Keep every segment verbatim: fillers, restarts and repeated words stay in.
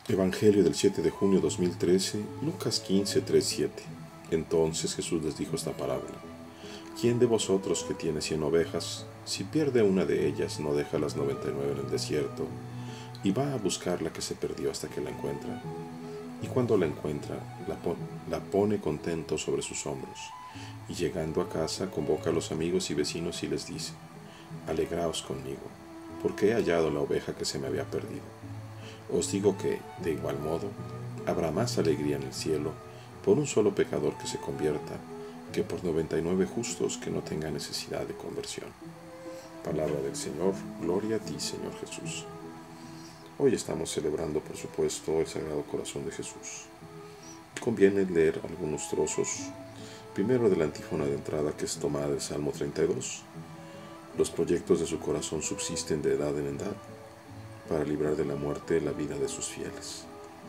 Evangelio del siete de junio de dos mil trece, Lucas quince, tres, siete. Entonces Jesús les dijo esta parábola: ¿Quién de vosotros que tiene cien ovejas, si pierde una de ellas, no deja las noventa y nueve en el desierto y va a buscar la que se perdió hasta que la encuentra? Y cuando la encuentra, la, pon la pone contento sobre sus hombros, y llegando a casa convoca a los amigos y vecinos y les dice: Alegraos conmigo, porque he hallado la oveja que se me había perdido. Os digo que, de igual modo, habrá más alegría en el cielo por un solo pecador que se convierta, que por noventa y nueve justos que no tengan necesidad de conversión. Palabra del Señor, gloria a ti, Señor Jesús. Hoy estamos celebrando, por supuesto, el Sagrado Corazón de Jesús. Conviene leer algunos trozos, primero de la antífona de entrada, que es tomada del Salmo treinta y dos. Los proyectos de su corazón subsisten de edad en edad, para librar de la muerte la vida de sus fieles.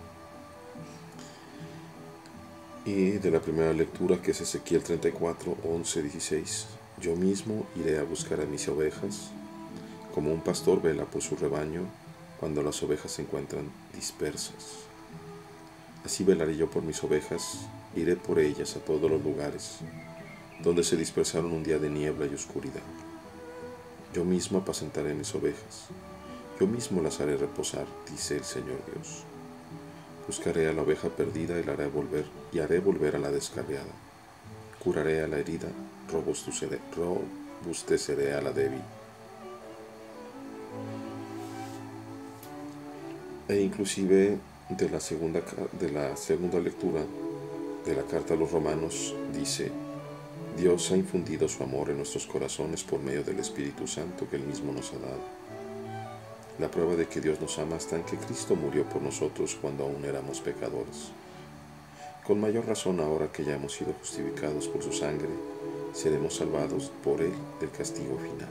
Y de la primera lectura, que es Ezequiel treinta y cuatro, once, dieciséis. Yo mismo iré a buscar a mis ovejas, como un pastor vela por su rebaño cuando las ovejas se encuentran dispersas. Así velaré yo por mis ovejas, iré por ellas a todos los lugares donde se dispersaron un día de niebla y oscuridad. Yo mismo apacentaré mis ovejas, yo mismo las haré reposar, dice el Señor Dios. Buscaré a la oveja perdida y la haré volver, y haré volver a la descarriada. Curaré a la herida, robusteceré, robusteceré a la débil. E inclusive de la segunda, de la segunda lectura de la carta a los Romanos dice: Dios ha infundido su amor en nuestros corazones por medio del Espíritu Santo que Él mismo nos ha dado. La prueba de que Dios nos ama está en que Cristo murió por nosotros cuando aún éramos pecadores. Con mayor razón, ahora que ya hemos sido justificados por su sangre, seremos salvados por Él del castigo final.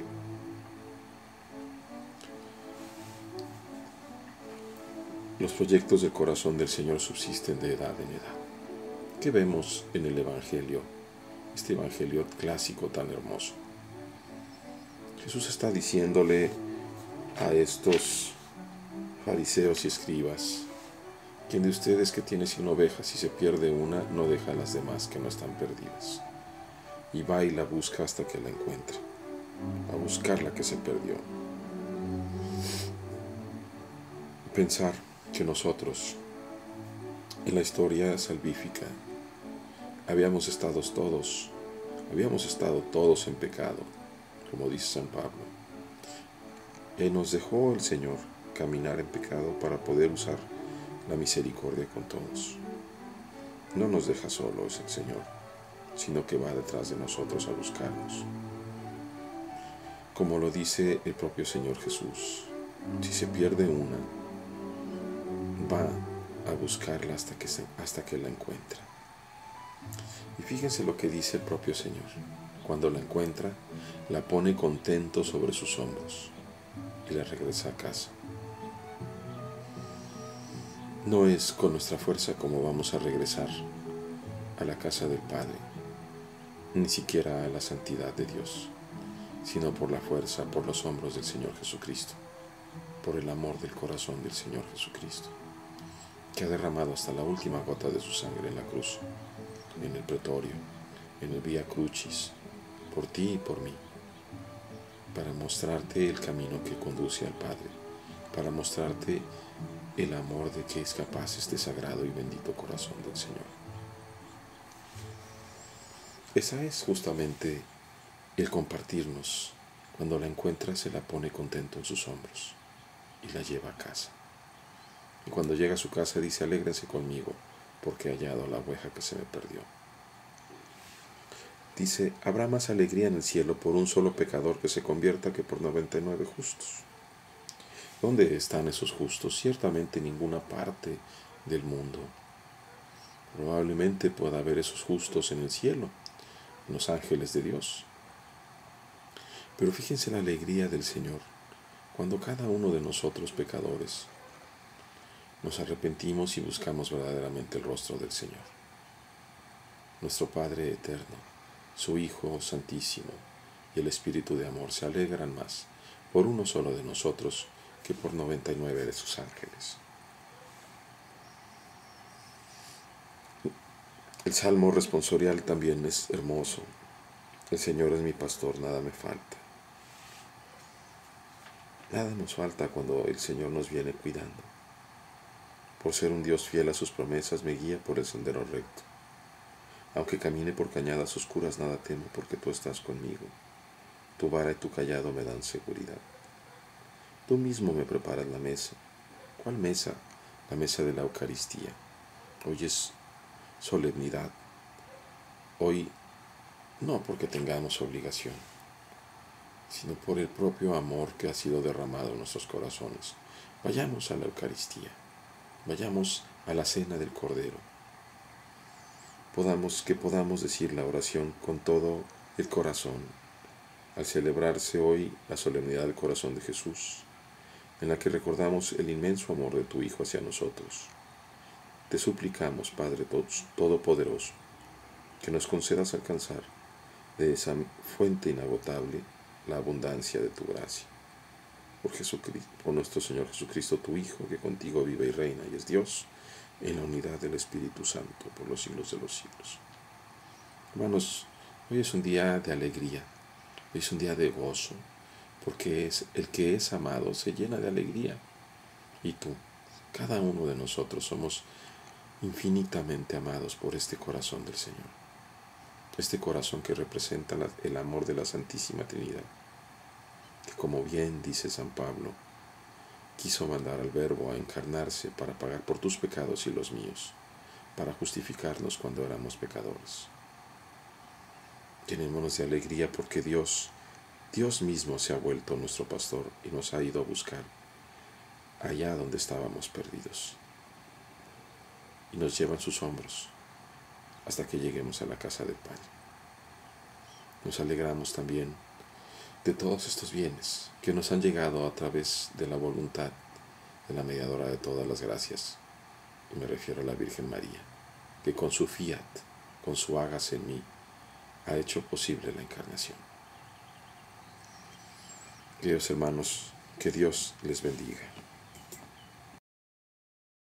Los proyectos del corazón del Señor subsisten de edad en edad. ¿Qué vemos en el Evangelio, este Evangelio clásico tan hermoso? Jesús está diciéndole a estos fariseos y escribas: ¿Quién de ustedes que tiene cien ovejas y se pierde una, no deja a las demás que no están perdidas? Y va y la busca hasta que la encuentre, a buscar la que se perdió. Pensar que nosotros, en la historia salvífica, habíamos estado todos, habíamos estado todos en pecado, como dice San Pablo. Y nos dejó el Señor caminar en pecado para poder usar la misericordia con todos. No nos deja solos el Señor, sino que va detrás de nosotros a buscarnos. Como lo dice el propio Señor Jesús, si se pierde una, va a buscarla hasta que, se, hasta que la encuentra. Y fíjense lo que dice el propio Señor. Cuando la encuentra, la pone contento sobre sus hombros y la regresa a casa. No es con nuestra fuerza como vamos a regresar a la casa del Padre, ni siquiera a la santidad de Dios, sino por la fuerza, por los hombros del Señor Jesucristo, por el amor del corazón del Señor Jesucristo, que ha derramado hasta la última gota de su sangre en la cruz, en el pretorio, en el Vía Crucis, por ti y por mí, para mostrarte el camino que conduce al Padre, para mostrarte el amor de que es capaz este sagrado y bendito corazón del Señor. Esa es justamente el compartirnos. Cuando la encuentra, se la pone contento en sus hombros y la lleva a casa. Y cuando llega a su casa dice: alégrense conmigo, porque he hallado la oveja que se me perdió. Dice: habrá más alegría en el cielo por un solo pecador que se convierta que por noventa y nueve justos. ¿Dónde están esos justos? Ciertamente en ninguna parte del mundo. Probablemente pueda haber esos justos en el cielo, en los ángeles de Dios. Pero fíjense la alegría del Señor cuando cada uno de nosotros pecadores nos arrepentimos y buscamos verdaderamente el rostro del Señor. Nuestro Padre eterno, su Hijo Santísimo y el Espíritu de amor se alegran más por uno solo de nosotros que por noventa y nueve de sus ángeles. El salmo responsorial también es hermoso. El Señor es mi pastor, nada me falta. Nada nos falta cuando el Señor nos viene cuidando. Por ser un Dios fiel a sus promesas, me guía por el sendero recto. Aunque camine por cañadas oscuras, nada temo, porque tú estás conmigo. Tu vara y tu callado me dan seguridad. Tú mismo me preparas la mesa. ¿Cuál mesa? La mesa de la Eucaristía. Hoy es solemnidad. Hoy no porque tengamos obligación, sino por el propio amor que ha sido derramado en nuestros corazones. Vayamos a la Eucaristía. Vayamos a la cena del Cordero. Podamos, que podamos decir la oración con todo el corazón, al celebrarse hoy la solemnidad del corazón de Jesús, en la que recordamos el inmenso amor de tu Hijo hacia nosotros. Te suplicamos, Padre Todopoderoso, que nos concedas alcanzar de esa fuente inagotable la abundancia de tu gracia. Por Jesucristo, por nuestro Señor Jesucristo, tu Hijo, que contigo vive y reina y es Dios, en la unidad del Espíritu Santo, por los siglos de los siglos. Hermanos, hoy es un día de alegría, hoy es un día de gozo, porque es el que es amado se llena de alegría. Y tú, cada uno de nosotros, somos infinitamente amados por este corazón del Señor, este corazón que representa el amor de la Santísima Trinidad, que, como bien dice San Pablo, quiso mandar al Verbo a encarnarse para pagar por tus pecados y los míos, para justificarnos cuando éramos pecadores. Llenémonos de alegría porque Dios, Dios mismo se ha vuelto nuestro pastor y nos ha ido a buscar allá donde estábamos perdidos, y nos lleva en sus hombros hasta que lleguemos a la casa del Padre. Nos alegramos también de todos estos bienes que nos han llegado a través de la voluntad de la mediadora de todas las gracias, y me refiero a la Virgen María, que con su fiat, con su hágase en mí, ha hecho posible la encarnación. Queridos hermanos, que Dios les bendiga.